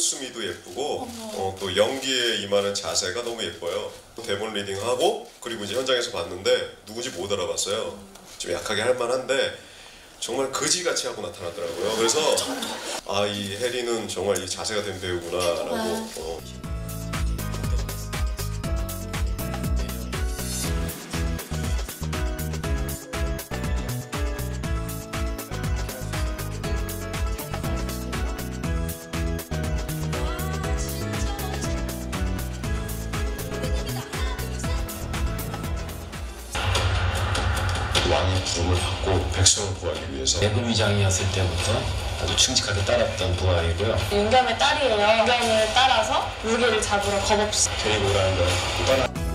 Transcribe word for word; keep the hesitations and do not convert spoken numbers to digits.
눈웃음이도 예쁘고 어, 또 연기에 임하는 자세가 너무 예뻐요. 대본 리딩하고 그리고 이제 현장에서 봤는데 누군지 못 알아봤어요. 좀 약하게 할 만한데 정말 거지같이 하고 나타나더라고요. 그래서 아, 이 혜리는 정말 이 자세가 된 배우구나라고. 어. 왕의 부름을 받고 백성을 구하기 위해서 내부위장이었을 때부터 아주 충직하게 따랐던 부하이고요. 윤겸의 딸이에요. 윤겸을 따라서 무기를 잡으러 겁없이 데리고 오라는 걸 떠나